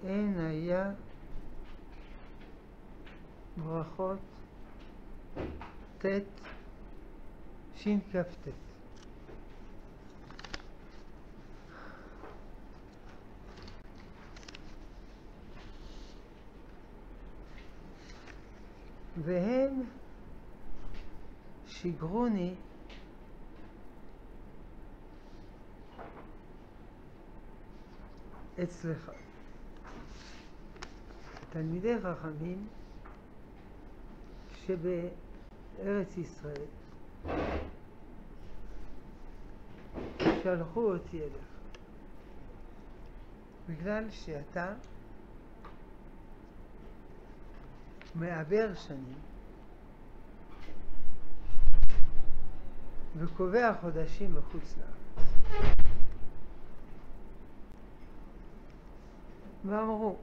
אין היה ברכות ט' שכ"ט. והם שיגרוני אצלך. תלמידי חכמים שבארץ ישראל שלחו אותי אליך בגלל שאתה מעבר שנים וקובע חודשים בחוץ לארץ. ואמרו,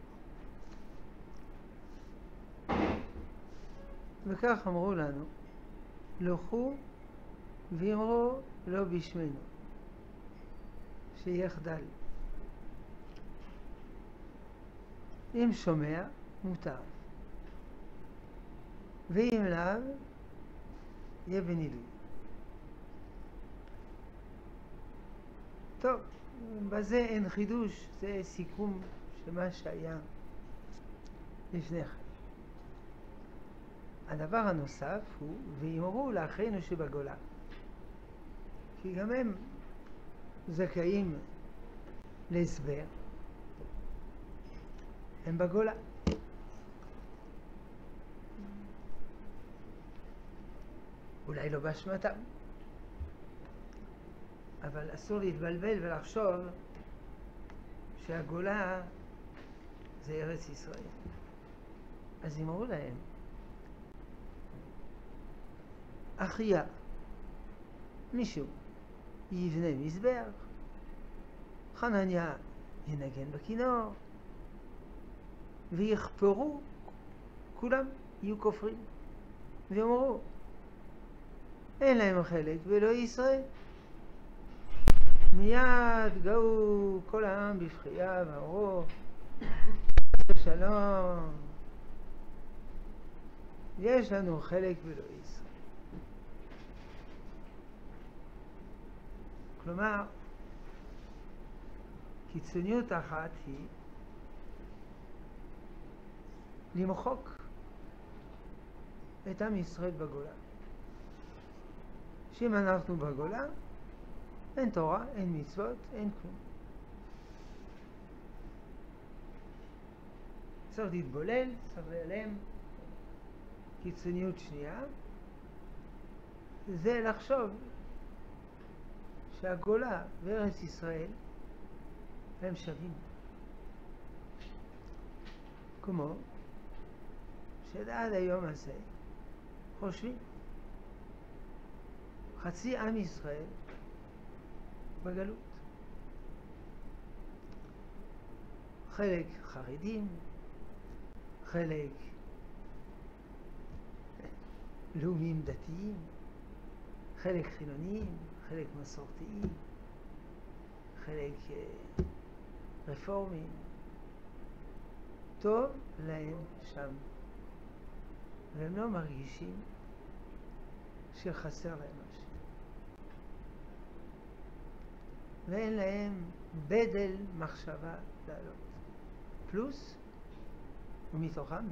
וכך אמרו לנו, לכו ואמרו לא בשמנו, שיחדל. אם שומע מותר, ואם לאו יהיה בנילוי. טוב, בזה אין חידוש, זה סיכום של מה שהיה לפני כן. הדבר הנוסף הוא, ואמרו לאחינו שבגולה, כי גם הם זכאים להסבר, הם בגולה. אולי לא באשמתם, אבל אסור להתבלבל ולחשוב שהגולה זה ארץ ישראל. אז אמרו להם, אחיה, מישהו יבנה מזבח, חנניה ינגן בכינור, ויחפרו, כולם יהיו כופרים, ואמרו, אין להם חלק ולא ישראל. מיד גאו כל העם בבכייה ואמרו, שלום, יש לנו חלק ולא ישראל. כלומר, קיצוניות אחת היא למחוק את עם ישראל בגולה. שאם אנחנו בגולה, אין תורה, אין מצוות, אין כלום. צריך להתבולל, צריך להיעלם. קיצוניות שנייה זה לחשוב שהגולה וארץ ישראל הם שווים. כמו שעד היום הזה חושבים חצי עם ישראל בגלות. חלק חרדים, חלק לאומיים דתיים, חלק חילוניים, חלק מסורתיים, חלק רפורמים. טוב להם שם, והם לא מרגישים שחסר להם משהו. ואין להם בדל מחשבה לעלות. פלוס, ומתוכם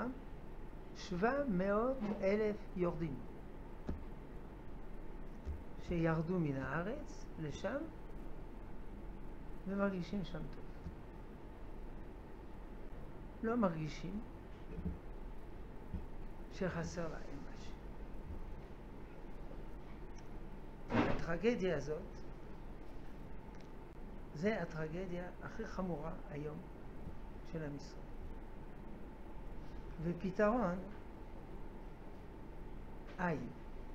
700,000 יורדים שירדו מן הארץ לשם ומרגישים שם טוב. לא מרגישים שחסר להם משהו. הטרגדיה הזאת זה הטרגדיה הכי חמורה היום של עם ישראל. ופתרון אין.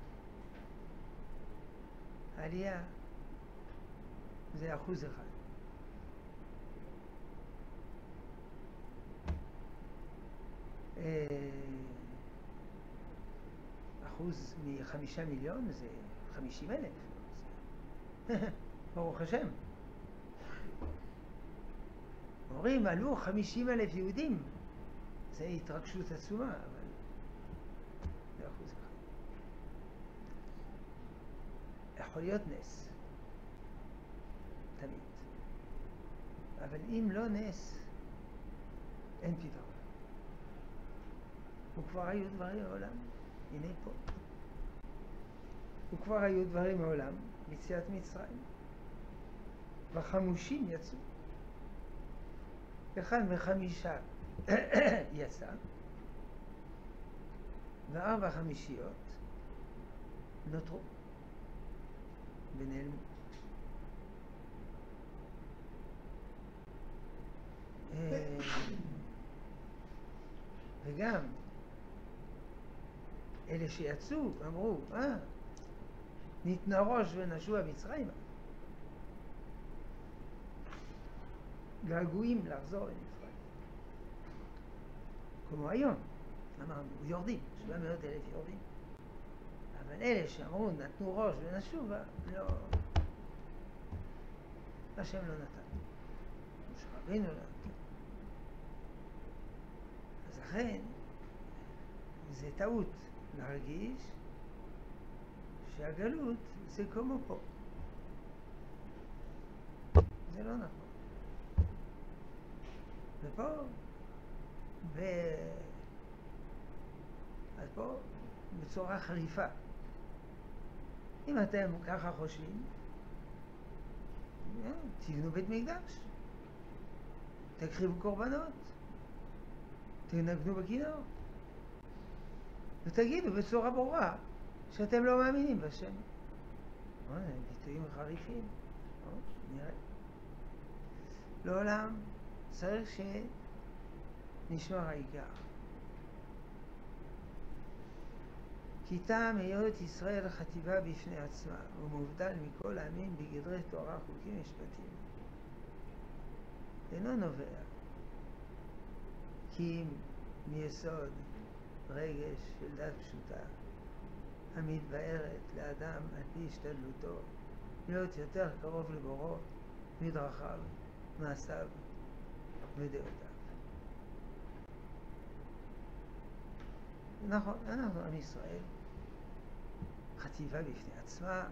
העלייה זה 1%. אחוז מ5 מיליון זה 50,000. ברוך השם. אומרים, עלו 50,000 יהודים. זה התרגשות עצומה, אבל זה אחוז אחד. יכול להיות נס. תמיד. אבל אם לא נס, אין פתרון. וכבר היו דברים מעולם. הנה פה. וכבר היו דברים מעולם, ביציאת מצרים. והחמושים יצאו. אחד מחמישה יצא, וארבע חמישיות נותרו ונעלמו. וגם אלה שיצאו אמרו, ניתנה ראש ונשוע מצרימה. געגועים לחזור למצרים. כמו היום, אמרנו, יורדים, 700,000 יורדים. אבל אלה שאמרו, נתנו ראש ונשובה, לא... השם לא נתן. משה רבינו לא נתן. אז לכן, זה טעות להרגיש שהגלות זה כמו פה. זה לא נכון. ופה, אז פה בצורה חריפה. אם אתם ככה חושבים, תבנו בית מקדש, תקריבו קורבנות, תנגנו בכינור, ותגידו בצורה ברורה שאתם לא מאמינים בשם. ביטויים חריפים. נראה. לעולם צריך שנשמר העיקר. כי טעם היות ישראל חטיבה בפני עצמה, ומובדל מכל העמים בגדרי תורה, חוקים משפטים. אינו נובע, כי אם מיסוד רגש של דת פשוטה, המתבארת לאדם על פי השתדלותו, להיות יותר קרוב לבורו, מדרכיו, מעשיו ודעותיו. נכון, אנחנו עם ישראל, חטיבה בפני עצמה,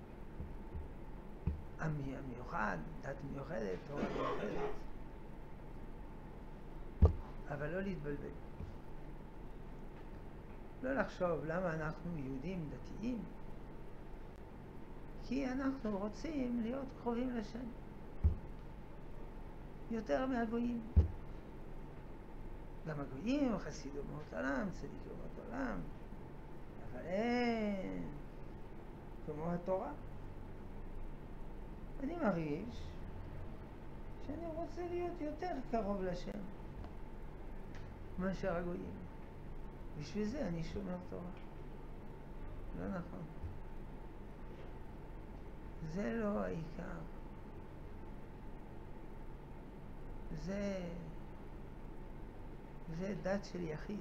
עם מיוחד, דת מיוחדת, תורה מיוחדת, אבל לא להתבלבל. לא לחשוב למה אנחנו יהודים דתיים, כי אנחנו רוצים להיות קרובים לשם, יותר מהגויים. גם הגויים חסיד אומות עולם, צדיק אומות עולם, אבל אין כמו התורה. אני מרגיש שאני רוצה להיות יותר קרוב לשם מאשר הגויים. בשביל זה אני שומר תורה. לא נכון. זה לא העיקר. זה דת של יחיד.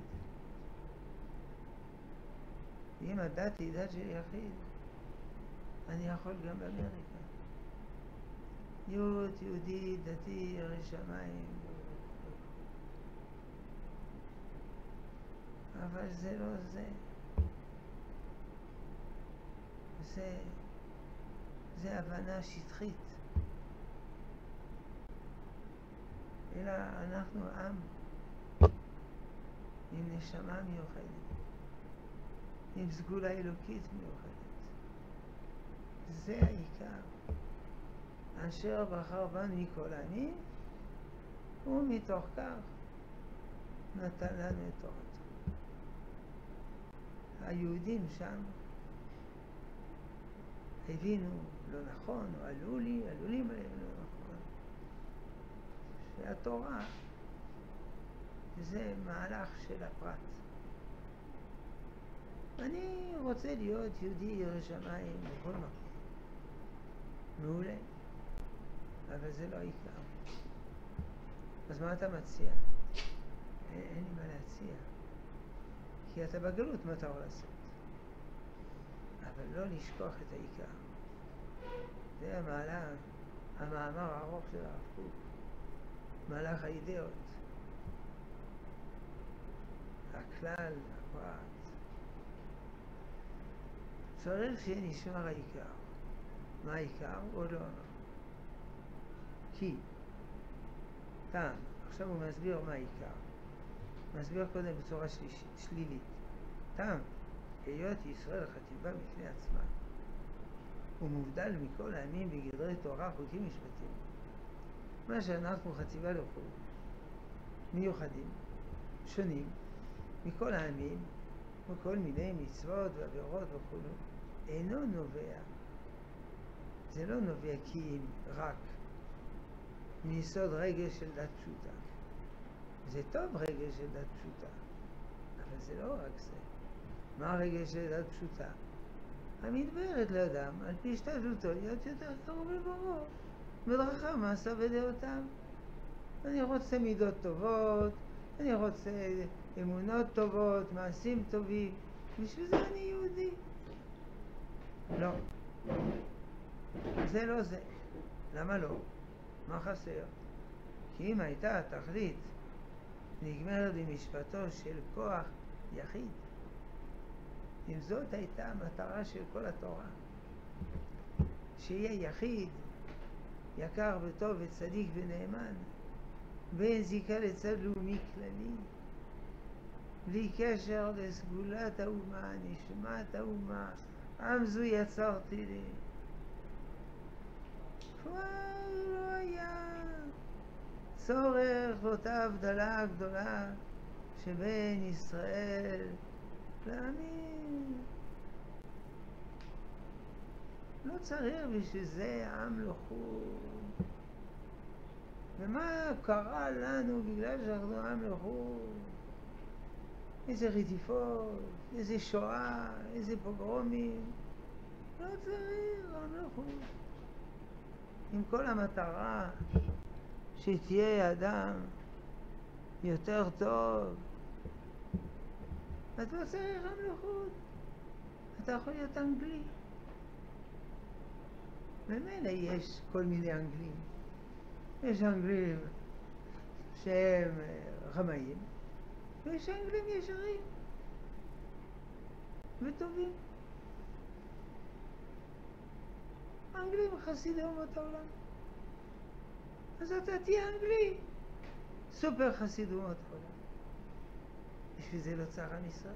אם הדת היא דת של יחיד, אני יכול גם באמריקה. יהודי, דתי, ירא שמיים. אבל זה לא זה. זה הבנה שטחית. אלא אנחנו עם עם נשמה מיוחדת, עם סגולה אלוקית מיוחדת. זה העיקר. אשר בחר בנו מכל העמים, ומתוך כך נתן לנו את תורתו. היהודים שם הבינו לא נכון, או עלולים עליהם לא נכון, שהתורה זה מהלך של הפרט. אני רוצה להיות יהודי ירא שמיים בכל מקום. מעולה. אבל זה לא העיקר. אז מה אתה מציע? אין לי מה להציע. כי אתה בגלות, מה אתה יכול לעשות? אבל לא לשכוח את העיקר. זה המאמר הארוך של הרב קוק. מהלך האידאות, הכלל, הפרט. צריך שיהיה נשמר העיקר. מה העיקר? עוד לא אמר. כי, טעם, עכשיו הוא מסביר מה העיקר. מסביר קודם בצורה שלילית. טעם, היות ישראל חטיבה בפני עצמה, הוא מובדל מכל העמים בגדרי תורה, חוקים משפטים. מה שאנחנו חטיבה לחוד, מיוחדים, שונים, מכל העמים, וכל מיני מצוות ועבירות וכו', אינו נובע. זה לא נובע כי אם רק מיסוד רגש של דת פשוטה. זה טוב רגש של דת פשוטה, אבל זה לא רק זה. מה הרגש של דת פשוטה? המתבהרת לאדם על פי השתדלותו להיות יותר קרוב לבוראו, בדרכיו מעשיו ודעותיו. אני רוצה מידות טובות, אני רוצה אמונות טובות, מעשים טובים, בשביל זה אני יהודי. לא. זה לא זה. למה לא? מה חסר? כי אם הייתה התכלית נגמרת במשפטו של כוח יחיד, אם זאת הייתה המטרה של כל התורה, שיהיה יחיד, יקר וטוב וצדיק ונאמן, ואין זיקה לצד לאומי כללי, בלי קשר לסגולת האומה, נשמת האומה, עם זו יצרתי לי. כבר לא היה צורך באותה הבדלה הגדולה שבין ישראל לעמים. לא צריך בשביל זה עם לחוד. ומה קרה לנו בגלל שאנחנו עם לחוד? איזה רדיפות, איזה שואה, איזה פוגרומים. לא צריך עם לחוד. עם כל המטרה שתהיה אדם יותר טוב, אתה לא צריך עם לחוד. אתה יכול להיות אנגלי. במילא יש כל מיני אנגלים. יש אנגלים שהם רמאים, ויש אנגלים ישרים וטובים. אנגלים חסידי אומות העולם. אז אתה תהיה אנגלי, סופר חסיד אומות העולם. בשביל זה לא צריך עם ישראל.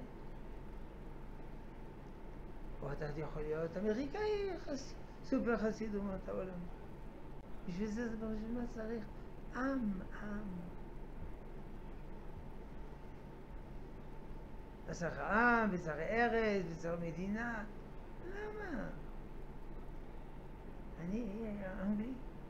או אתה יכול להיות אמריקאי סופר חסיד אומות העולם. בשביל זה בשביל מה צריך עם. וצריך עם, וצריך ארץ, וצריך מדינה. למה? אני אהיה אנגלי.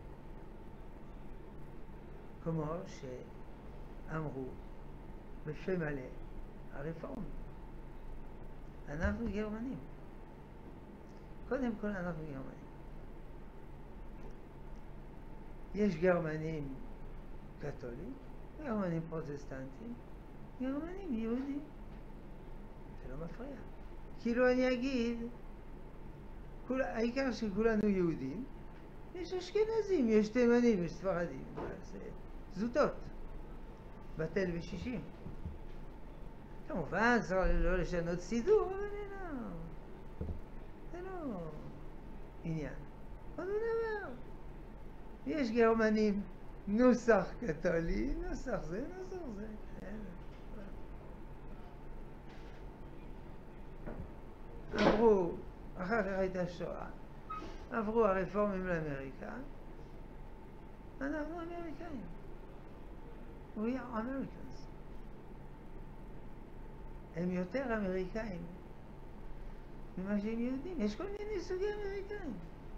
כמו שאמרו בפה מלא הרפורמים. אנחנו גרמנים. קודם כל אנחנו גרמנים. יש גרמנים קתולים, גרמנים פרוטסטנטים, גרמנים יהודים. זה לא מפריע. כאילו אני אגיד, העיקר שכולנו יהודים, יש אשכנזים, יש תימנים, יש ספרדים. זה זוטות. בטל ושישים. כמובן, צריך לא לשנות סידור, אבל זה לא עניין. עוד דבר. יש גרמנים נוסח קתולי, נוסח זה. עברו, אחר כך הייתה שואה, עברו הרפורמים לאמריקה, אנחנו אמריקאים. We are Americans. הם יותר אמריקאים ממה שהם יהודים. יש כל מיני סוגי אמריקאים.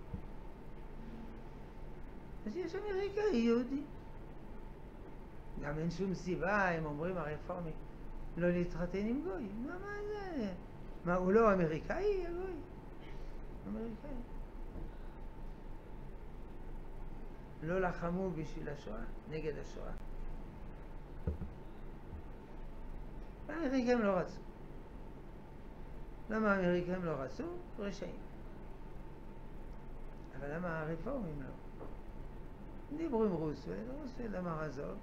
אז יש אמריקאי יהודי. גם אין שום סיבה, הם אומרים הרפורמים, לא להתחתן עם גוי. מה זה? מה, הוא לא אמריקאי? הגוי. אמריקאי. לא לחמו בשביל השואה, נגד השואה. האמריקאים לא רצו. למה האמריקאים לא רצו? רשעים. אבל למה הרפורמים לא? דיברו עם רוסוולד אמר עזוב.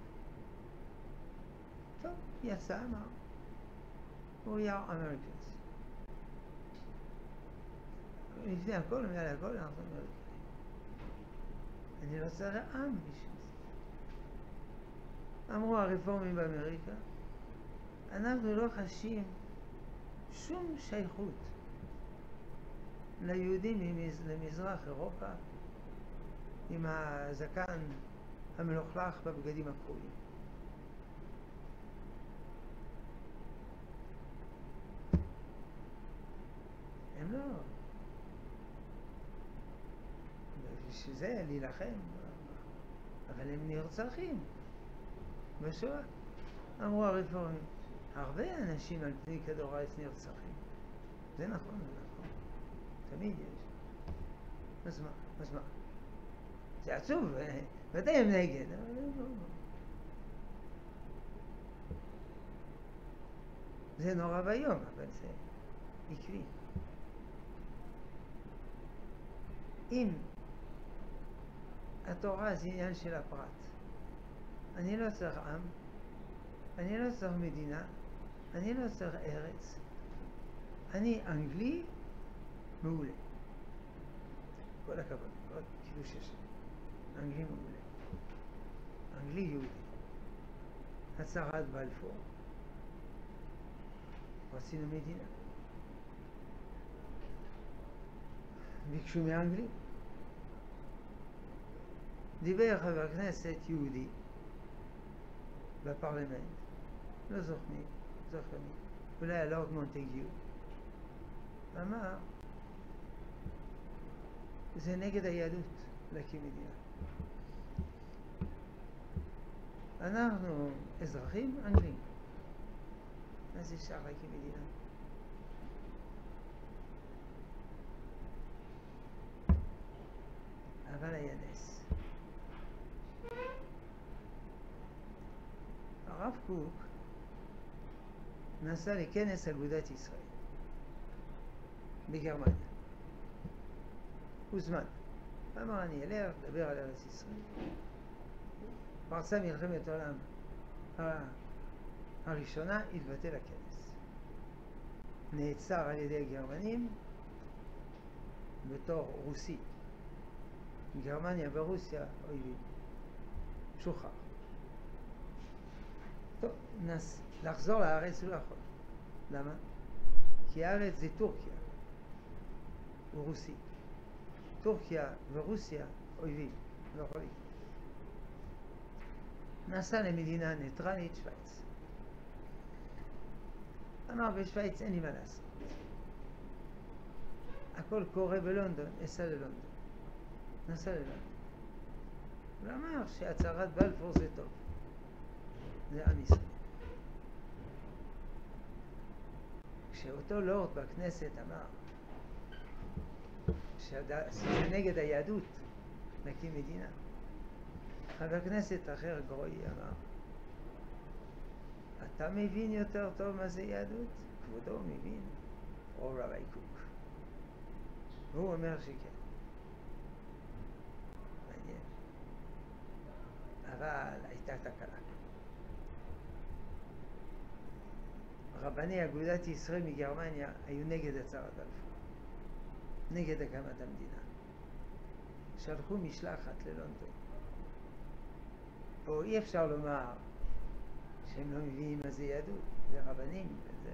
טוב, יצא, אמר. We are Americans. לפני הכל, מעל הכל, אנחנו אמריקאים. אני לא צריך עם בשביל זה. אמרו הרפורמים באמריקה, אנחנו לא חשים שום שייכות ליהודים למזרח אירופה עם הזקן המלוכלך בבגדים הקרועים. הם לא. בשביל זה להילחם, אבל הם נרצחים בשואה. אמרו הרפורמים, הרבה אנשים על פני כדור הארץ נרצחים. זה נכון, זה נכון. תמיד יש. אז מה? זה עצוב, ודאי הם נגד, אבל הם לא. זה נורא ביום, אבל זה עקבי. אם התורה זה עניין של הפרט, אני לא צריך עם, אני לא צריך מדינה, אני לא צריך ארץ, אני אנגלי מעולה. כל הכבוד, כל קידוש השם. אנגלי מעולה. אנגלי יהודי. הצהרת בלפור. רצינו מדינה. ביקשו מאנגלי. דיבר חבר כנסת יהודי בפרלמנט, לא זוכר מי, אולי הלורד מונטגיו, אמר, זה נגד היהדות להקים מדינה. אנחנו אזרחים אנגלים, אז אפשר להקים מדינה. אבל היה נס. הרב קוק נסע לכנס אגודת ישראל בגרמניה. הוזמן. אמר אני אלך לדבר על ארץ ישראל. פרצה מלחמת העולם הראשונה, התבטל הכנס. נעצר על ידי הגרמנים בתור רוסי. גרמניה ורוסיה אויבים. שוחרר. טוב, לחזור לארץ הוא לא יכול. למה? כי הארץ זה טורקיה ורוסי. טורקיה ורוסיה אויבים, לא יכולים. נסע למדינה ניטרלית, שוויץ. אמר בשוויץ אין לי מה לעשות. הכל קורה בלונדון, אסע ללונדון. נסע ללונדון. ואמר שהצהרת בלפור זה טוב. זה עם ישראל. כשאותו לורד בכנסת אמר שזה נגד היהדות להקים מדינה, חבר כנסת אחר גרוי אמר, אתה מבין יותר טוב מה זה יהדות? כבודו מבין, או רבי קוק. והוא אומר שכן. מעניין. אבל הייתה תקלה. רבני אגודת ישראל מגרמניה היו נגד הצהרת בלפור, נגד הקמת המדינה. שלחו משלחת ללונדון. או אי אפשר לומר שהם לא מבינים מה זה יהדות, זה רבנים וזה.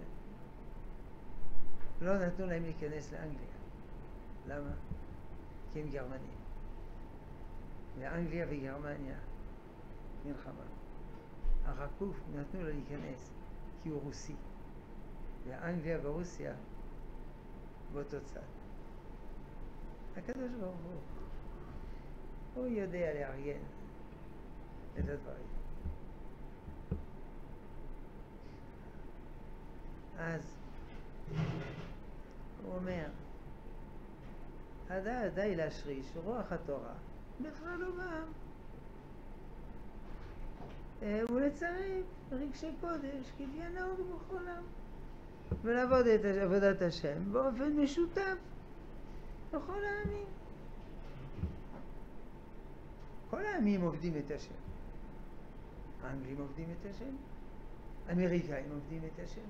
לא נתנו להם להיכנס לאנגליה. למה? כי הם גרמנים. ואנגליה וגרמניה מלחמה. הרקוף נתנו לו להיכנס כי הוא רוסי. ואנגליה ורוסיה באותו צד. הקדוש ברוך הוא יודע לארגן את הדברים. אז הוא אומר, די להשריש רוח התורה בכלל לא בעם. ולצרף רגשי קודש כפי נהוג בכל עם, ולעבוד את עבודת השם באופן משותף בכל העמים. כל כל העמים עובדים את השם. האנגלים עובדים את השם, האמריקאים עובדים את השם.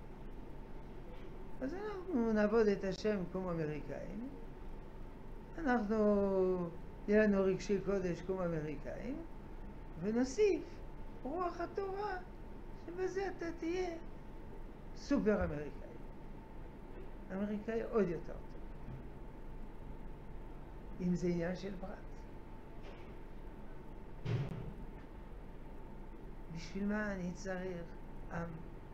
אז אנחנו נעבוד את השם כמו אמריקאים, אנחנו, יהיה לנו רגשי קודש כמו אמריקאים, ונוסיף רוח התורה, שבזה אתה תהיה סופר אמריקאי. אמריקאי עוד יותר טוב. אם זה עניין של פרט. בשביל מה אני צריך עם?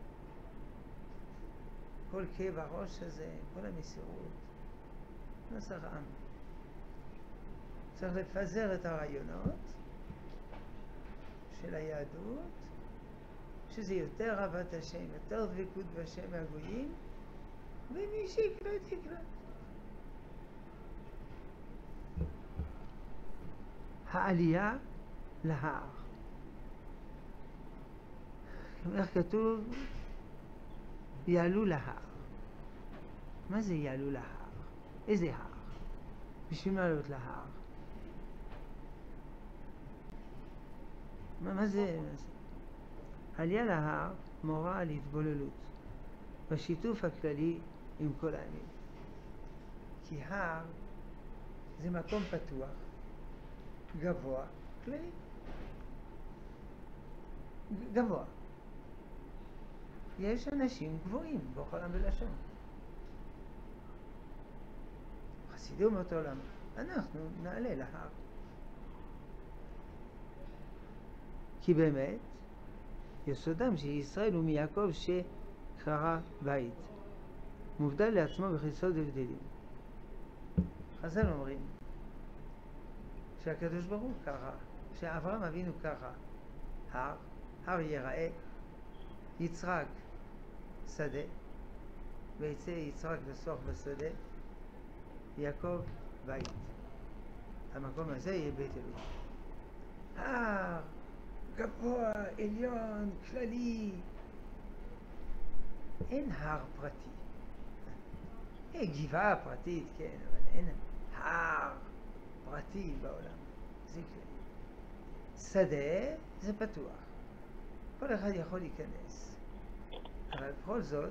כל כאב הראש הזה, כל המסירות, לא צריך עם. צריך לפזר את הרעיונות של היהדות, שזה יותר אהבת השם, יותר דבקות בשם מהגויים, ומי שיקלט יקלט. העלייה להר. איך כתוב? יעלו להר. מה זה יעלו להר? איזה הר? בשביל מה לעלות להר? מה זה? עלייה להר מורה על התבוללות בשיתוף הכללי עם כל העמים. כי הר זה מקום פתוח, גבוה, כללי. גבוה. יש אנשים גבוהים בכל עם ולשון. חסידי אומות העולם, אנחנו נעלה להר. כי באמת, יסודם של ישראל הוא מיעקב שקרא בית. מובדל לעצמו בחיצות ובדלים. חז"ל אומרים שהקדוש ברוך הוא קרא, שאברהם אבינו קרא הר יראה, יצחק שדה, ויצא יצחק לשוח בשדה, יעקב בית. המקום הזה יהיה בית אלוהים. הר גבוה, עליון, כללי. אין הר פרטי. גבעה פרטית, כן, אבל אין הר פרטי בעולם. זה כללי. שדה זה פתוח. כל אחד יכול להיכנס. אבל בכל זאת,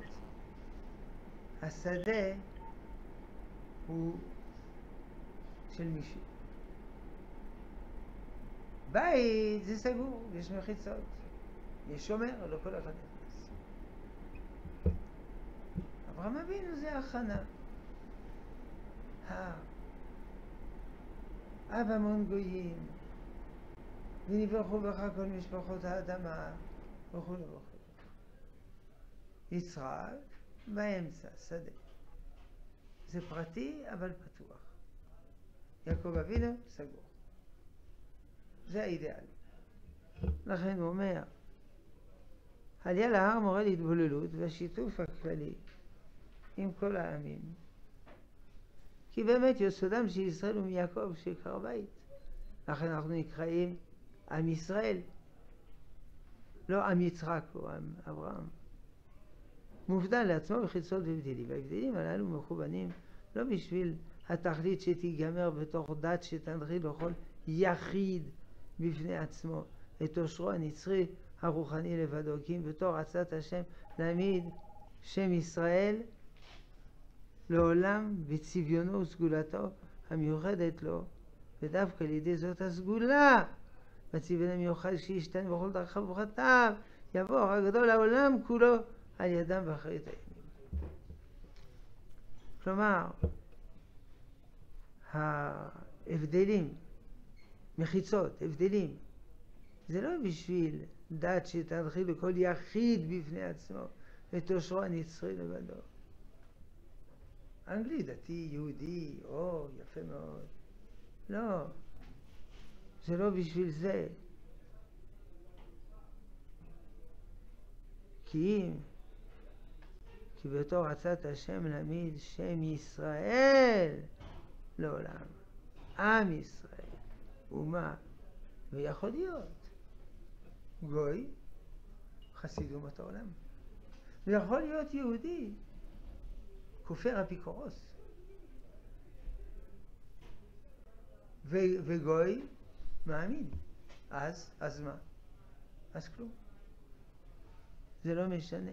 השדה הוא של מישהו. בית זה סגור, יש מחיצות, יש שומר, לא כל אחד נכנס. אברהם אבינו זה הכנה. אב המון גויים, ונברכו בך כל משפחות האדמה, וכו' וכו'. יצחק באמצע, שדה. זה פרטי אבל פתוח. יעקב אבינו סגור. זה האידאל. לכן הוא אומר, עלייה להר מורה להתבוללות והשיתוף הכללי עם כל העמים. כי באמת יסודם של ישראל הוא מיעקב שקרא בית. לכן אנחנו נקראים עם ישראל. לא עם יצחק או עם אברהם. מובדל לעצמו בחיצות ובדלים. וההבדלים הללו מכוונים לא בשביל התכלית שתיגמר בתוך דת שתנחיל לכל יחיד בפני עצמו את אושרו הנצרי הרוחני לבדו, כי אם בתור עצת השם להעמיד שם ישראל לעולם בצביונו וסגולתו המיוחדת לו, ודווקא על ידי זאת הסגולה בצביון המיוחד שישתן בכל דרכיו ובחטאיו יבוא אור הגדול לעולם כולו על ידם באחרית הימים. כלומר, ההבדלים, מחיצות, הבדלים, זה לא בשביל דת שתנחיל לכל יחיד בפני עצמו את אושרו הנצרי לבדו. אנגלי דתי, יהודי, או יפה מאוד. לא, זה לא בשביל זה. כי בתור עצת השם להעמיד שם ישראל לעולם. עם ישראל. אומה. ויכול להיות גוי, חסיד אומות העולם. ויכול להיות יהודי, כופר אפיקורוס. וגוי, מאמין. אז מה? אז כלום. זה לא משנה.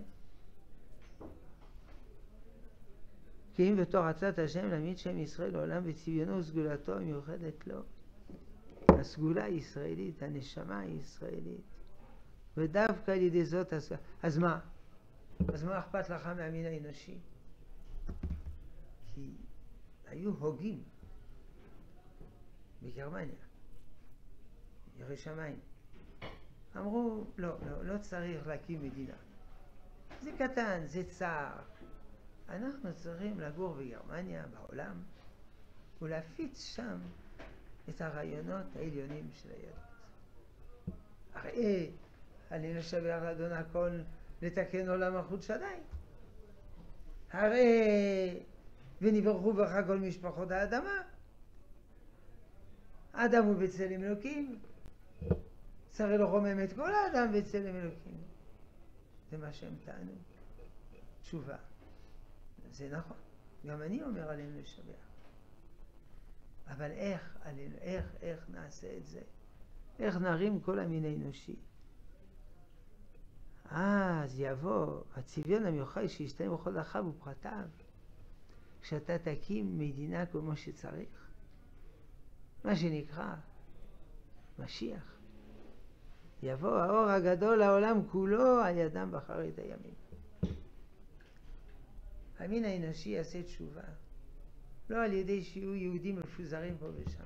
כי אם בתור עצת השם להעמיד שם ישראל לעולם וצביונו וסגולתו המיוחדת לו. הסגולה הישראלית, הנשמה הישראלית. ודווקא על ידי זאת, אז מה? אז מה אכפת לך מהמין האנושי? כי היו הוגים בגרמניה, יראי שמיים. אמרו, לא צריך להקים מדינה. זה קטן, זה צער. אנחנו צריכים לגור בגרמניה, בעולם, ולהפיץ שם את הרעיונות העליונים של היהדות. הרי עלינו לשבח לאדון הכל לתקן עולם מלכות שדי. הרי ונברכו בך כל משפחות האדמה. האדם הוא בצלם אלוקים. צריך לרומם את כל האדם בצלם אלוקים. זה מה שהם טענו. תשובה. זה נכון. גם אני אומר עלינו לשבח. אבל איך נעשה את זה? איך נרים כל המין האנושי? אז יבוא הצביון המיוחד שיסתיים בכל אחיו ופרטיו, כשאתה תקים מדינה כמו שצריך, מה שנקרא משיח. יבוא האור הגדול לעולם כולו, על ידם באחרית הימים. המין האנושי יעשה תשובה, לא על ידי שיהיו יהודים מפוזרים פה ושם.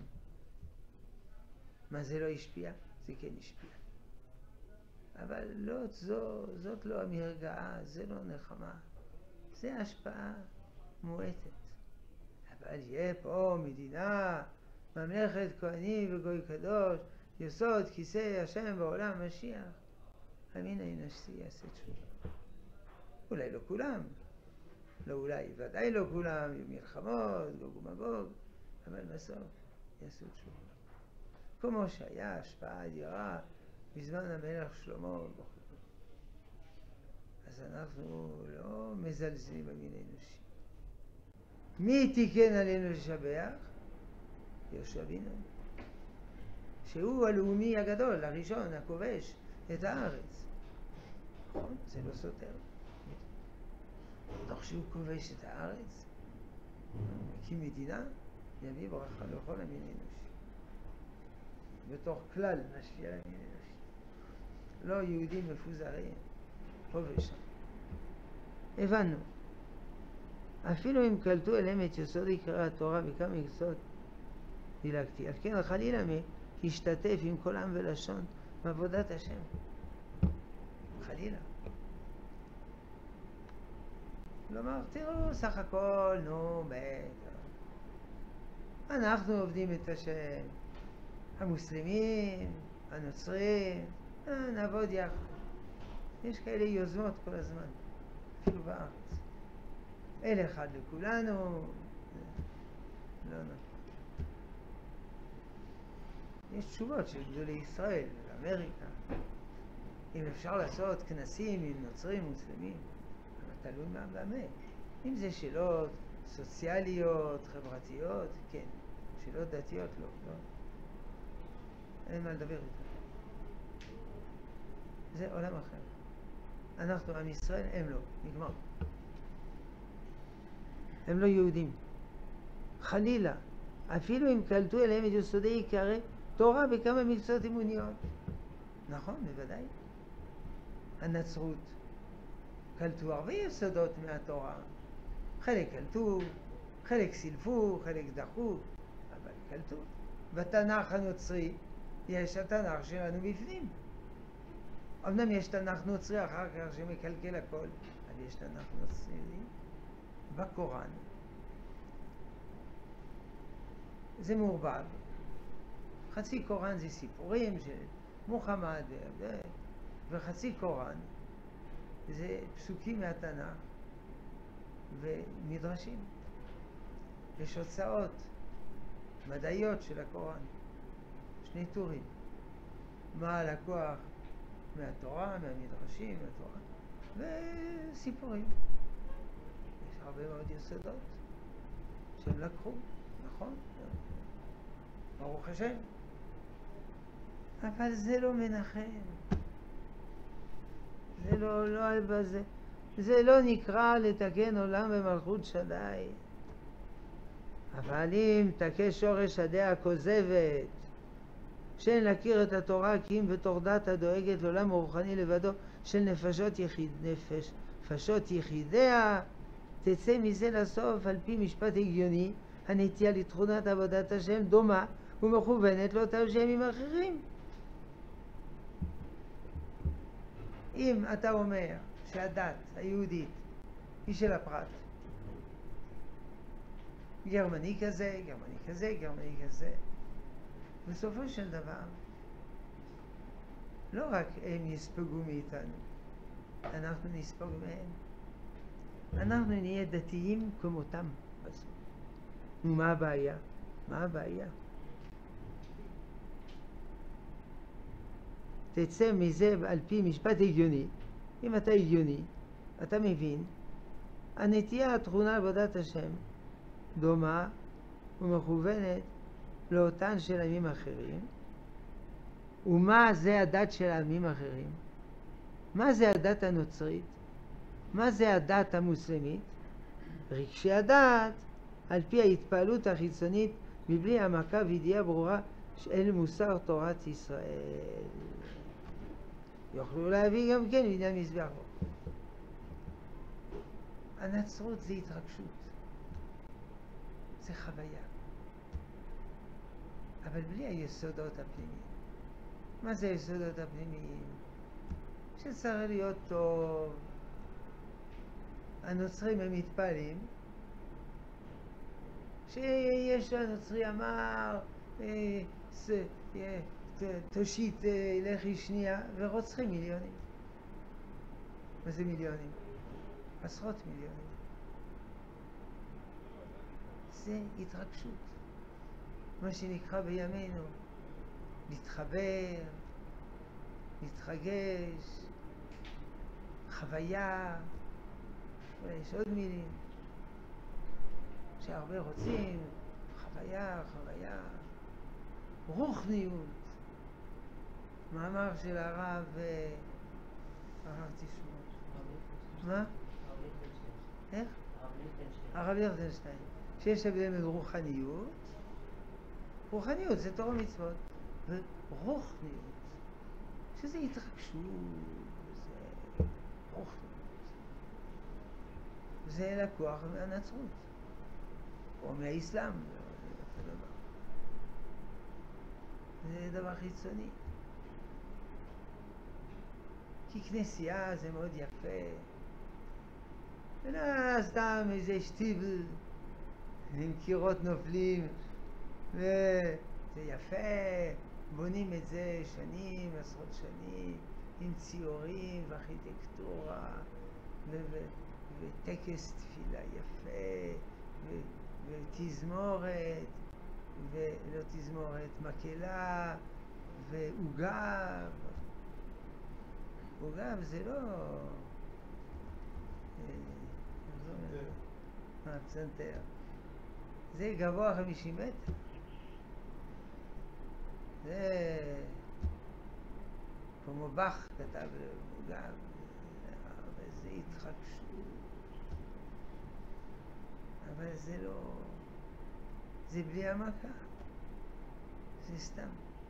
מה זה לא השפיע? זה כן השפיע. אבל זאת לא המרגעה, זה לא נחמה. זה השפעה מועטת. אבל יהיה פה מדינה, ממלכת כהנים וגוי קדוש, יסוד כיסא השם בעולם משיח. המין האנושי יעשה תשובה. אולי לא כולם. לא אולי, ודאי לא כולם, יהיו מלחמות, גוג ומגוג, אבל בסוף יעשו תשובה. כמו שהיה השפעה אדירה בזמן המלך שלמה וכו'. אז אנחנו לא מזלזלים במין האנושי. מי תיקן עלינו לשבח? יהושע בן נון. שהוא הלאומי הגדול, הראשון, הכובש את הארץ. נכון? זה לא סותר. תוך שהוא כובש את הארץ, מקים מדינה, יביא ברכה לכל המין האנושי. בתוך כלל נשפיע על המין האנושי. לא יהודים מפוזרים, פה ושם. הבנו. אפילו אם קלטו אליהם את יסוד עיקרי התורה וכמה מקצות דילגתי. על כן חלילה להשתתף עם כל עם ולשון בעבודת השם. חלילה. כלומר, תראו, סך הכל, אנחנו עובדים את השם. המוסלמים, הנוצרים, נעבוד יחד. יש כאלה יוזמות כל הזמן, אפילו בארץ. אל אחד לכולנו, לא נכון. יש תשובות של גדולי ישראל, באמריקה. אם אפשר לעשות כנסים עם נוצרים מוסלמים, אבל תלוי מה באמת. אם זה שאלות סוציאליות, חברתיות, כן. שאלות דתיות, לא. אין מה לדבר איתן. זה עולם אחר. אנחנו עם ישראל, הם לא. נגמר. הם לא יהודים. חלילה. אפילו אם קלטו אליהם את יסודי עיקרי תורה וכמה מקצועות אמוניות. נכון, בוודאי. הנצרות קלטו הרבה יסודות מהתורה. חלק קלטו, חלק סילפו, חלק דחו, אבל קלטו. בתנ"ך הנוצרי יש התנ"ך שלנו בפנים. אמנם יש תנ"ך נוצרי אחר כך שמקלקל הכל, אבל יש תנ"ך נוצרי בקוראן. זה מעורבב. חצי קוראן זה סיפורים של מוחמד וחצי קוראן זה פסוקים מהתנ"ך ומדרשים. יש הוצאות מדעיות של הקוראן, שני טורים. מה הלקוח מהתורה, מהמדרשים, מהתורה, וסיפורים. יש הרבה מאוד יסודות שהם לקחו, נכון? ברוך השם. אבל זה לא מנחם. זה לא נקרא לתקן עולם במלכות שדי. אבל אם תכה שורש הדעה כוזבת, שאין להכיר את התורה כי אם בתור דת הדואגת לעולם הרוחני לבדו של נפשות יחידיה, תצא מזה לסוף על פי משפט הגיוני, הנטייה לתכונת עבודת השם דומה ומכוונת לאותם שמים אחרים. אם אתה אומר שהדת היהודית היא של הפרט, גרמני כזה, גרמני כזה, גרמני כזה, בסופו של דבר לא רק הם יספגו מאיתנו, אנחנו נספוג מהם. אנחנו נהיה דתיים כמותם בסוף. ומה הבעיה? מה הבעיה? תצא מזה על פי משפט הגיוני. אם אתה הגיוני, אתה מבין, הנטייה התכונה עבודת השם דומה ומכוונת לאותן של עמים אחרים. ומה זה הדת של עמים אחרים? מה זה הדת הנוצרית? מה זה הדת המוסלמית? רגשי הדת על פי ההתפעלות החיצונית מבלי העמקה וידיעה ברורה של מוסר תורת ישראל. יוכלו להביא גם כן בעניין מזבח. הנצרות זה התרגשות, זה חוויה, אבל בלי היסודות הפנימיים. מה זה היסודות הפנימיים? שצריך להיות טוב. הנוצרים הם מתפעלים שיש הנוצרי אמר תושיט לחי שנייה, ורוצחים מיליונים. מה זה מיליונים? עשרות מיליונים. זה התרגשות, מה שנקרא בימינו להתחבר, להתרגש, חוויה. יש עוד מילים שהרבה רוצים, חוויה, רוחניות. מאמר של הרב תשמעו. מה? איך? הרב ליכטנשטיין. שיש הבדל בין רוחניות זה תורה ומצוות, ורוחניות שזה התרגשות, זה רוחניות, זה לקוח מהנצרות או מהאסלאם. זה דבר חיצוני, כי כנסייה זה מאוד יפה, ולא סתם איזה שטיבל עם קירות נופלים, וזה יפה, בונים את זה שנים, עשרות שנים, עם ציורים וארכיטקטורה וטקס תפילה יפה ותזמורת, ולא תזמורת, מקהלה ועוגב. עוגב זה לא פסנתר, זה גבוה 50 מטר, זה כמו באך כתב עוגב, וזה התחדשות, אבל זה לא, זה בלי המכה, זה סתם,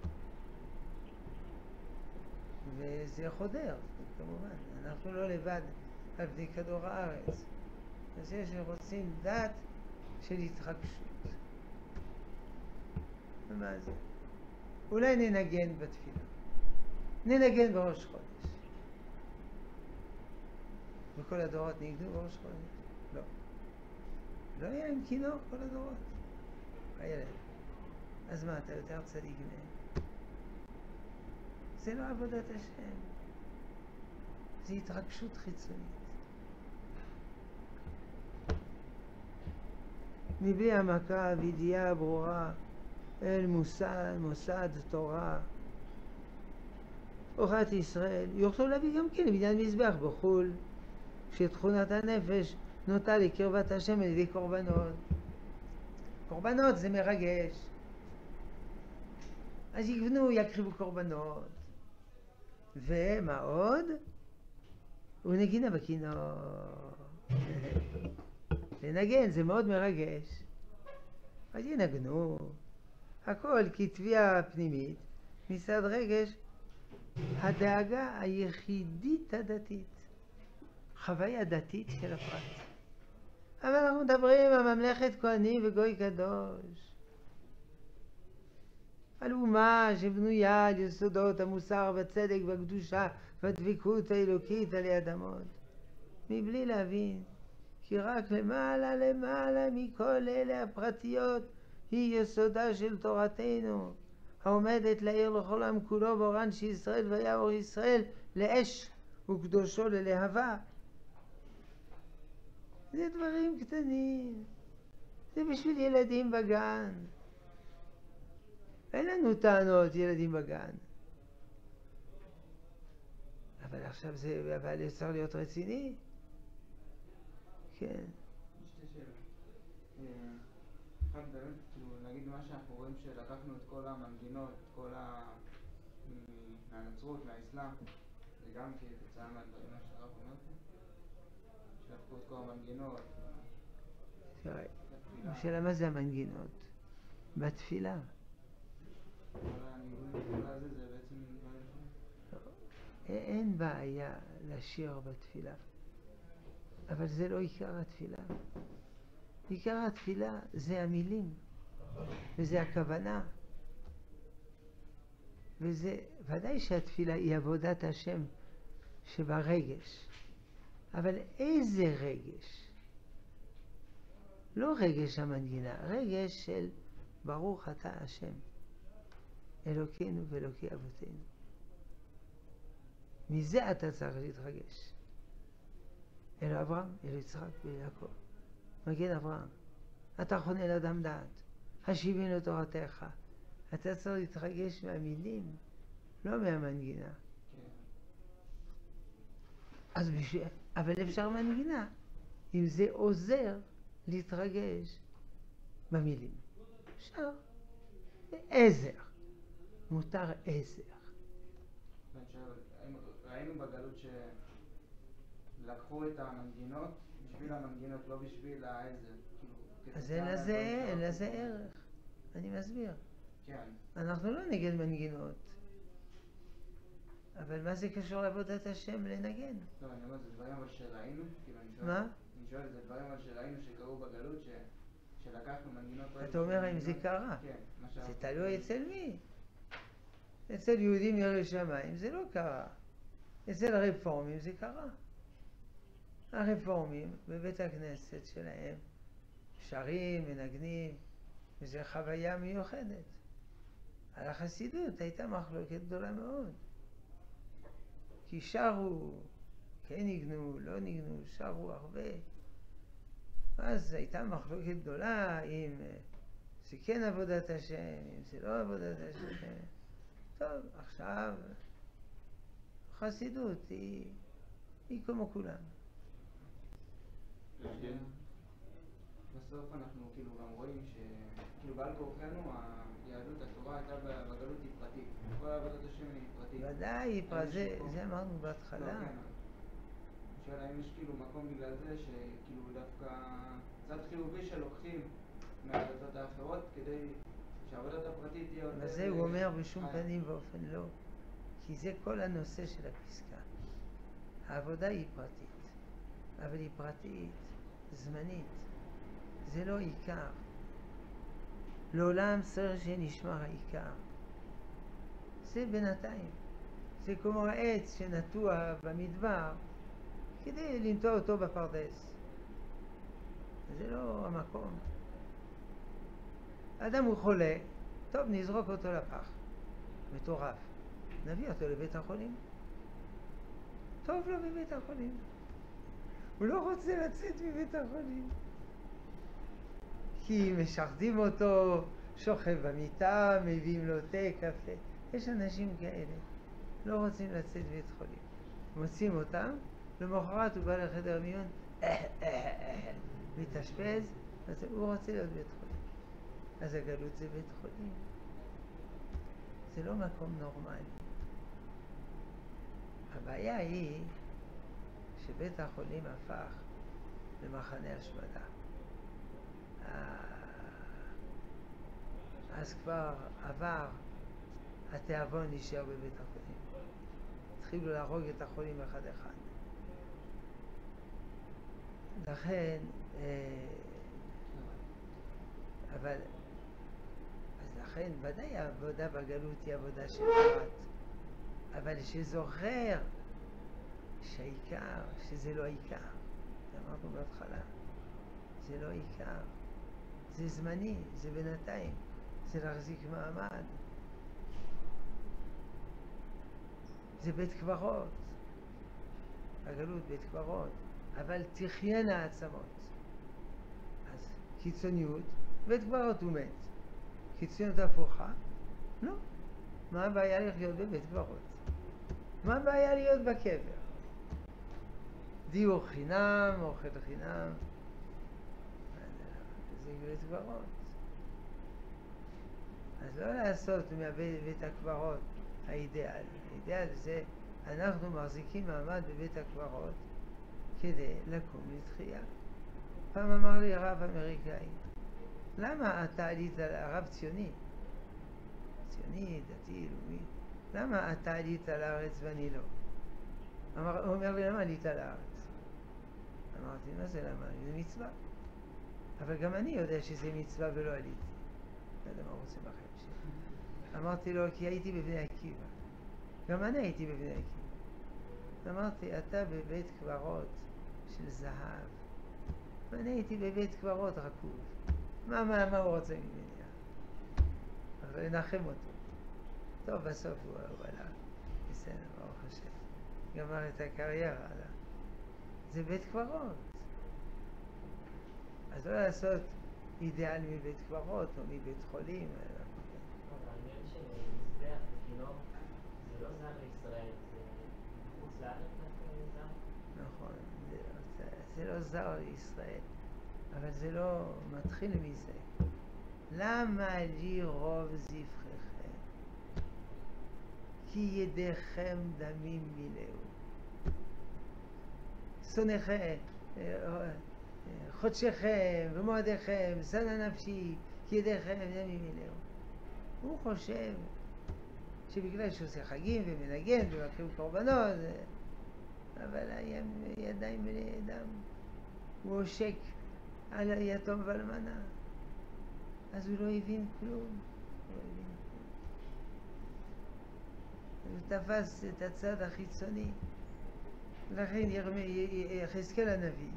וזה חודר כמובן. אנחנו לא לבד על פני כדור הארץ, אז יש שרוצים דת של התרגשות. ומה זה? אולי ננגן בתפילה, ננגן בראש חודש. וכל הדורות נגדו בראש חודש? לא. לא היה עם כינור כל הדורות. היה להם. אז מה, אתה יותר צדיק מהם? זה לא עבודת השם, זה התרגשות חיצונית. מבלי העמקה וידיעה ברורה אל מוסד תורה אורחת ישראל, יוכלו להביא גם כן בניין מזבח בחול, כשתכונת הנפש נוטה לקרבת השם על ידי קורבנות. קורבנות זה מרגש. אז יבנו, יקריבו קורבנות. ומה עוד? ונגינה בכינור. לנגן זה מאוד מרגש. אז ינגנו. הכל כתביעה פנימית, מצד רגש, הדאגה היחידית הדתית. חוויה דתית של הפרט. אבל אנחנו מדברים על ממלכת כהנים וגוי קדוש. על אומה שבנויה על יסודות המוסר והצדק והקדושה והדבקות האלוקית עלי אדמות. מבלי להבין כי רק למעלה למעלה מכל אלה הפרטיות היא יסודה של תורתנו, העומדת להאיר לכל עם כולו באורן שישראל ויעור ישראל לאש וקדושו ללהבה. זה דברים קטנים, זה בשביל ילדים בגן. אין לנו טענות ילדים בגן. אבל עכשיו זה, אבל צריך להיות רציני. כן. שתי שאלות. אחד באמת, כאילו, נגיד מה שאנחנו רואים שלקחנו את כל המנגינות, כל מהנצרות, מהאסלאם, וגם כתוצאה מהדברים שהרב אומר פה, שלקחו את כל המנגינות. השאלה מה זה המנגינות? בתפילה. אין בעיה לשיר בתפילה, אבל זה לא עיקר התפילה. עיקר התפילה זה המילים, וזה הכוונה, וזה ודאי שהתפילה היא עבודת השם שברגש, אבל איזה רגש? לא רגש המנגינה, רגש של ברוך אתה השם אלוקינו ואלוקי אבותינו. מזה אתה צריך להתרגש. אל אברהם, אל יצחק ואל יעקב. מגן אברהם, אתה חונן אדם דעת, השיבנו תורתך. אתה צריך להתרגש מהמילים, לא מהמנגינה. אז אבל אפשר מנגינה, אם זה עוזר להתרגש במילים. אפשר. עזר. מותר עזר. ראינו בגלות שלקחו את המנגינות בשביל המנגינות, לא בשביל העזר. אז אין לזה ערך. אני מסביר. כן. אנחנו לא נגד מנגינות. אבל מה זה קשור לעבודת השם לנגן? לא, אני אומר, זה דברים אבל שראינו. מה? אני שואל, זה דברים אבל שראינו שקרו בגלות שלקחנו מנגינות. אתה אומר אם זה קרה? כן. זה תלוי אצל מי? אצל יהודים ירא שמיים זה לא קרה. אצל הרפורמים זה קרה. הרפורמים בבית הכנסת שלהם שרים, מנגנים, וזו חוויה מיוחדת. על החסידות הייתה מחלוקת גדולה מאוד. כי שרו, כן ניגנו, לא ניגנו, שרו הרבה. אז הייתה מחלוקת גדולה אם זה כן עבודת השם, אם זה לא עבודת השם. טוב, עכשיו החסידות היא כמו כולם. בסוף אנחנו כאילו גם רואים שכאילו בעל כורחנו היהדות, התורה הייתה בגלות היא פרטית. כל עבודת השם היא פרטית. ודאי, זה אמרנו בהתחלה. שאלה האם יש כאילו מקום בגלל זה שכאילו דווקא צד חיובי שלוקחים מהעבודות האחרות כדי שהעבודת הפרטית תהיה יותר... וזה הוא אומר בשום פנים ואופן לא. כי זה כל הנושא של הפסקה. העבודה היא פרטית, אבל היא פרטית, זמנית. זה לא עיקר. לעולם צריך שנשמר העיקר. זה בינתיים. זה כמו העץ שנטוע במדבר כדי לנטוע אותו בפרדס. זה לא המקום. האדם הוא חולה, טוב נזרוק אותו לפח. מטורף. נביא אותו לבית החולים. טוב לו בבית החולים. הוא לא רוצה לצאת מבית החולים. כי משחדים אותו, שוכב במיטה, מביאים לו תה, קפה. יש אנשים כאלה, לא רוצים לצאת מבית חולים. מוצאים אותם, למחרת הוא בא לחדר מיון, מתאשפז, הוא רוצה להיות בית חולים. אז הגלות זה בית חולים. זה לא מקום נורמלי. הבעיה היא שבית החולים הפך למחנה השמדה. אז כבר עבר, התיאבון נשאר בבית החולים. התחילו להרוג את החולים אחד אחד. לכן, אבל, אז לכן ודאי העבודה בגלות היא עבודה של פרט, אבל שזוכר שהעיקר, שזה לא העיקר, אמרנו בהתחלה, זה לא עיקר, זה זמני, זה בינתיים, זה להחזיק מעמד, זה בית קברות, הגלות בית קברות, אבל תחיינה העצמות. אז קיצוניות, בית קברות הוא מת. קיצוניות הפוכה, לא. מה הבעיה לחיות בבית קברות? מה הבעיה להיות בקבר? דיור חינם, אוכל חינם, זה בית קברות. אז לא לעשות מבית הקברות האידאל. האידאל זה אנחנו מחזיקים מעמד בבית הקברות כדי לקום לתחייה. פעם אמר לי רב אמריקאי, למה אתה עלית, רב ציוני, דתי, לאומי, למה אתה עלית לארץ ואני לא? הוא אומר לי, למה עלית לארץ? אמרתי, מה זה למה? זה מצווה. אבל גם אני יודע שזה מצווה ולא עליתי. לא יודע מה הוא רוצה בחיים שלי. אמרתי לו, כי הייתי בבני עקיבא. גם אני הייתי בבני עקיבא. אמרתי, אתה בבית קברות של זהב, ואני הייתי בבית קברות רקוב. מה הוא רוצה ממני? אבל לנחם אותו. טוב, בסוף הוא הלך. בסדר, ברוך השם. גמר את הקריירה, הלך. זה בית קברות. אז לא לעשות אידאל מבית קברות או מבית חולים. העניין של מזבח וכינור זה לא זר לישראל, זה חוץ לארץ זר? נכון, זה לא זר לישראל, אבל זה לא מתחיל מזה. למה לי רוב זבחיכם? כי ידיכם דמים מילאו. שונאיכם, חודשיכם ומועדיכם, שנא נפשי, כי ידיכם דמים מילאו. הוא חושב שבגלל שהוא עושה חגים ומנגן ומקריב קורבנות, אבל הידיים מלאי דם. הוא עושק על היתום ואלמנה. אז הוא לא הבין כלום. הוא תפס את הצד החיצוני. לכן יחזקאל הנביא,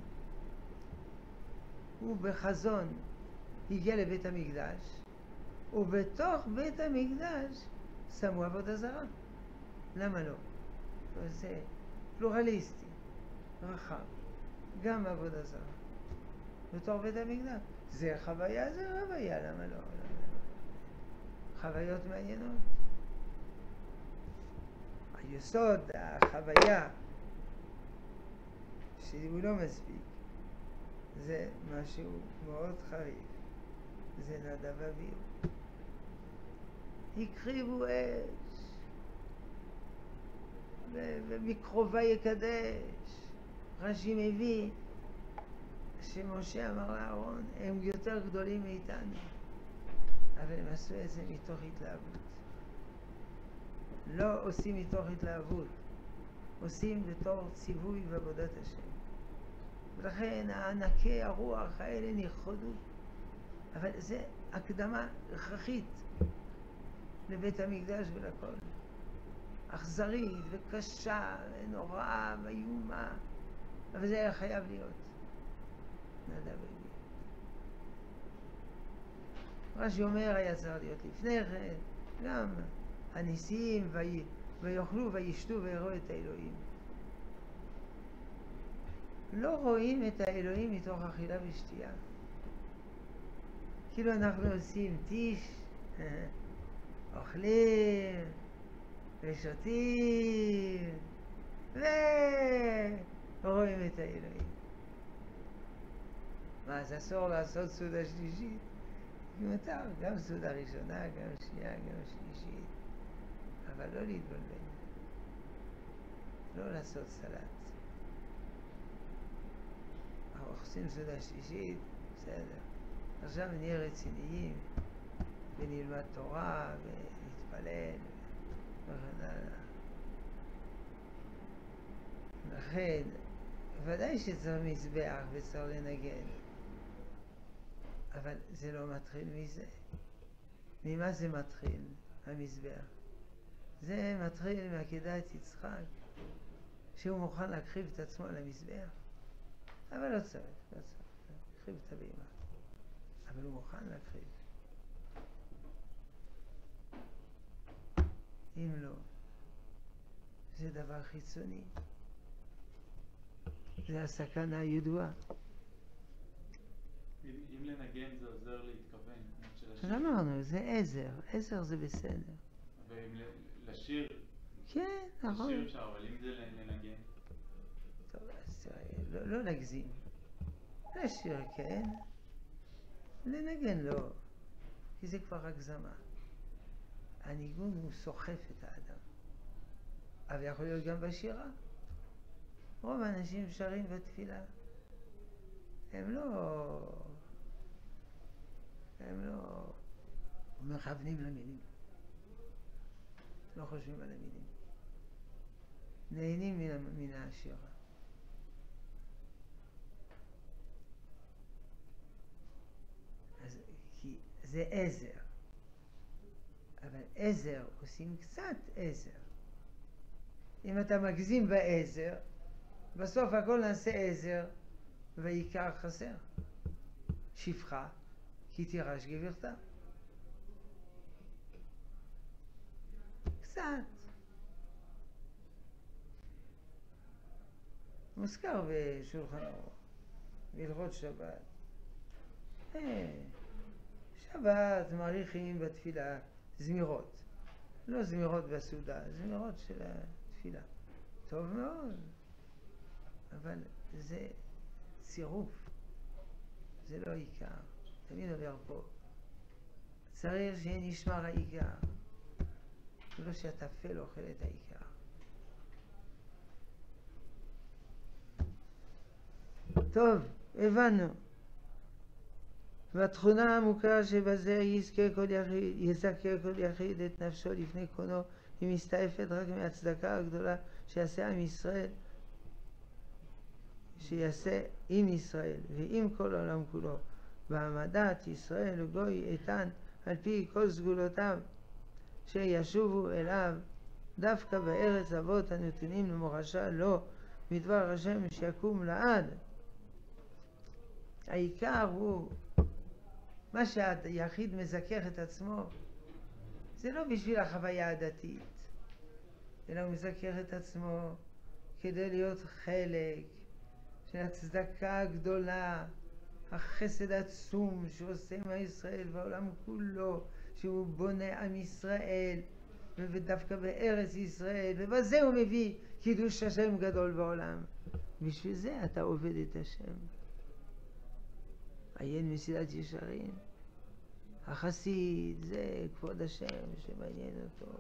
הוא בחזון הגיע לבית המקדש, ובתוך בית המקדש שמו עבודה זרה. למה לא? זה פלורליסטי, רחב, גם עבודה זרה. בתוך בית המקדש. זה חוויה, זה חוויה, למה לא? חוויות מעניינות. היסוד, החוויה, שהוא לא מספיק, זה משהו מאוד חריף. זה נדב אביהו. הקריבו אש, ומקרובה יקדש. רש"י מביא שמשה אמר לאהרון, הם יותר גדולים מאיתנו, אבל הם עשו את זה מתוך התלהבות. לא עושים מתוך התלהבות, עושים בתור ציווי ועבודת השם. ולכן הענקי הרוח האלה נכחדו, אבל זה הקדמה הכרחית לבית המקדש ולכל. אכזרית וקשה ונוראה ואיומה, אבל זה היה חייב להיות. נדב אביהו. רש"י אומר היה צריך להיות לפני כן, גם הניסים ויאכלו וישתו ויראו את האלוהים. לא רואים את האלוהים מתוך אכילה ושתייה. כאילו אנחנו עושים טיש, אוכלים ושותים ורואים את האלוהים. מה, אז אסור לעשות סעודה שלישית? מותר, גם סעודה ראשונה, גם שנייה, גם שלישית. אבל לא להתבלבל, לא לעשות סלט. אנחנו עושים סעודה שלישית, בסדר. עכשיו נהיה רציניים ונלמד תורה ונתפלל וכן הלאה. לכן, ודאי שצריך מזבח וצריך לנגן, אבל זה לא מתחיל מזה. ממה זה מתחיל, המזבח? זה מתחיל מעקדת יצחק, שהוא מוכן להקריב את עצמו למזבח. אבל לא צריך, להקריב את הבהמה. אבל הוא מוכן להקריב. אם לא, זה דבר חיצוני. זה הסכנה הידועה. אם לנגן זה עוזר להתכוון. אמרנו, זה עזר. עזר זה בסדר. ואם לשיר? כן, נכון. לשיר אפשר, אבל אם זה לנגן? טוב, אז לא נגזים. לשיר כן, לנגן לא, כי זה כבר הגזמה. הניגון הוא סוחף את האדם. אבל יכול להיות גם בשירה. רוב האנשים שרים בתפילה. הם לא מכוונים למילים. לא חושבים על המילים. נהנים מן השירה. אז כי זה עזר. אבל עזר עושים קצת עזר. אם אתה מגזים בעזר, בסוף הכל נעשה עזר ועיקר חסר. שפחה כי תירש גבירתה. קצת. מוזכר בשולחן ערוך, בהלכות שבת. שבת מעריכים בתפילה זמירות. לא זמירות בסעודה, זמירות של התפילה. טוב מאוד. אבל זה צירוף. זה לא עיקר. תמיד עובר פה. צריך שיהיה נשמר העיקר. ולא שהטפל אוכל את העיקר. טוב, הבנו. והתכונה העמוקה שבזה יזכה כל יחיד את נפשו לפני קונו, היא מסתעפת רק מהצדקה הגדולה שיעשה עם ישראל, שיעשה עם ישראל ועם כל העולם כולו, בהעמדת ישראל וגוי איתן על פי כל סגולותיו, שישובו אליו דווקא בארץ אבות הנתונים למורשה לו מדבר השם שיקום לעד. העיקר הוא מה שהיחיד מזכך את עצמו, זה לא בשביל החוויה הדתית, אלא הוא מזכך את עצמו כדי להיות חלק של הצדקה הגדולה, החסד העצום שעושה עם ישראל והעולם כולו, שהוא בונה עם ישראל ודווקא בארץ ישראל, ובזה הוא מביא קידוש השם גדול בעולם. בשביל זה אתה עובד את השם. עיין מסילת ישרים. החסיד זה כבוד השם שמעניין אותו.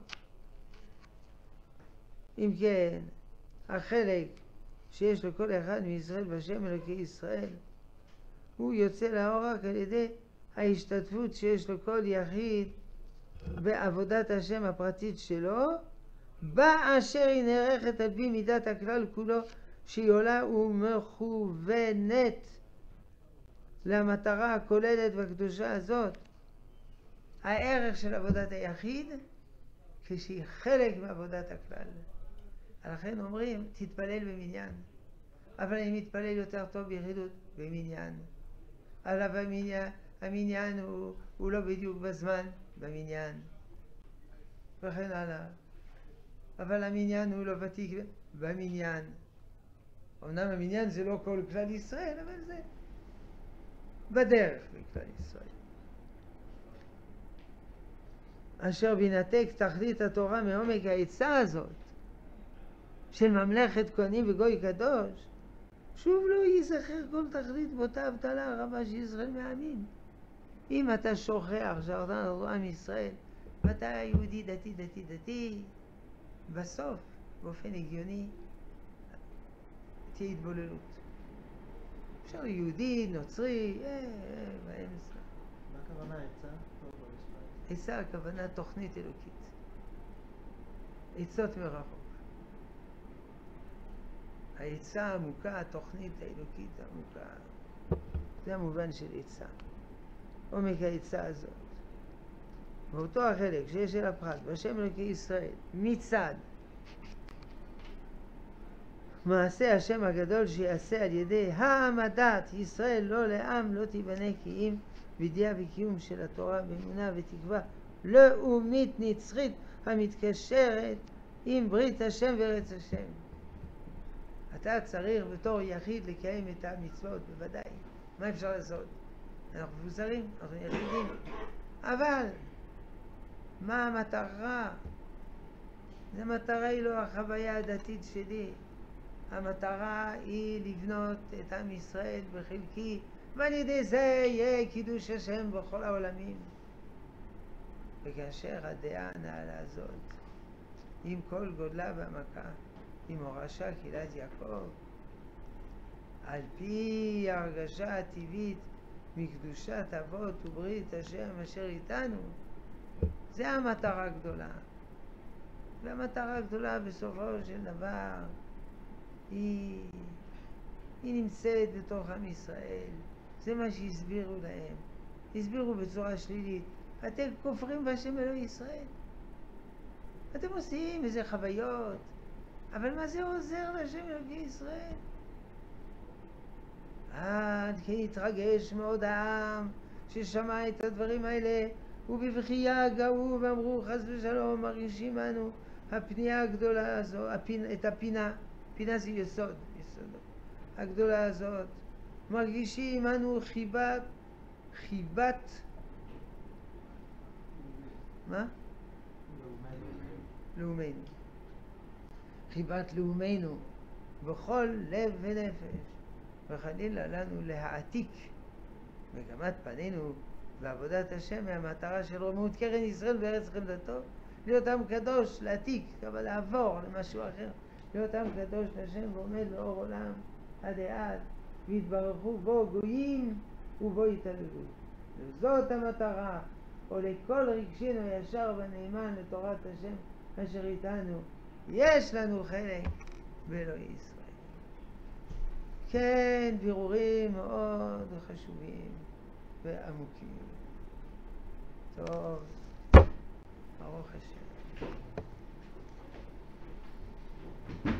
אם כן, החלק שיש לכל אחד מישראל בשם אלוקי ישראל, הוא יוצא לאור רק על ידי ההשתתפות שיש לכל יחיד בעבודת השם הפרטית שלו, באשר היא נערכת על פי מידת הכלל כולו, שהיא עולה ומכוונת למטרה הכוללת והקדושה הזאת. הערך של עבודת היחיד כשהיא חלק מעבודת הכלל. לכן אומרים תתפלל במניין, אבל אני מתפלל יותר טוב ביחידות במניין. אבל המניין הוא לא בדיוק בזמן במניין וכן הלאה. אבל המניין הוא לא ותיק במניין. אמנם המניין זה לא כל כלל ישראל, אבל זה בדרך לכלל ישראל. אשר בינתק תכלית התורה מעומק העצה הזאת של ממלכת כהנים וגוי קדוש, שוב לא ייזכר כל תכלית באותה הבטלה הרבה שישראל מאמין. אם אתה שוכח שאתה עם ישראל ואתה יהודי דתי, בסוף, באופן הגיוני, תהיה התבוללות. אפשר יהודי, נוצרי, באמצע. מה הכוונה עצה? לא במשפט. עצה הכוונה תוכנית אלוקית. עצות מרחוק. העצה העמוקה, התוכנית האלוקית העמוקה. זה המובן של עצה. עומק העצה הזאת. באותו החלק שיש אל הפרט, בשם אלוקי ישראל, מצד מעשה השם הגדול שיעשה על ידי העמדת ישראל לא לעם לא תיבנה כי אם בידיעה וקיום של התורה באמונה ותקווה לאומית נצחית המתקשרת עם ברית השם וארץ השם. אתה צריך בתור יחיד לקיים את המצוות, בוודאי. מה אפשר לעשות? אנחנו מבוזרים, אנחנו יחידים. אבל מה המטרה? זו מטרה היא לא החוויה הדתית שלי. המטרה היא לבנות את עם ישראל בחלקי, ועל ידי זה יהיה קידוש השם בכל העולמים. וכאשר הדעה הנעלה הזאת, עם כל גודלה והמכה, עם הורשה קהילת יעקב, על פי ההרגשה הטבעית מקדושת אבות וברית השם אשר איתנו, זה המטרה הגדולה. והמטרה הגדולה בסופו של דבר היא נמצאת בתוך עם ישראל. זה מה שהסבירו להם. הסבירו בצורה שלילית. אתם כופרים בשם אלוהי ישראל. אתם עושים איזה חוויות, אבל מה זה עוזר לשם אלוהי ישראל? עד כי התרגש מאוד העם ששמע את הדברים האלה, ובבכייה גאו ואמרו חס ושלום מרגישים אנו הפנייה הגדולה הזו, את הפינה, פינה זה יסוד, יסודות, הגדולה הזאת, מרגישים אנו חיבת, מה? לאומנו. חיבת לאומנו בכל לב ונפש, וחלילה לנו להעתיק מגמת פנינו בעבודת השם מהמטרה של רוממות קרן ישראל בארץ חמדתו, להיות עם קדוש, להעתיק, אבל לעבור למשהו אחר, להיות עם קדוש לשם ועומד לאור עולם עד העד, והתברכו בו גויים ובו יתעללו. וזאת המטרה, או לכל רגשינו הישר והנאמן לתורת השם אשר איתנו, יש לנו חלק באלוהי ישראל. כן, בירורים מאוד חשובים ועמוקים. טוב, ברוך השם.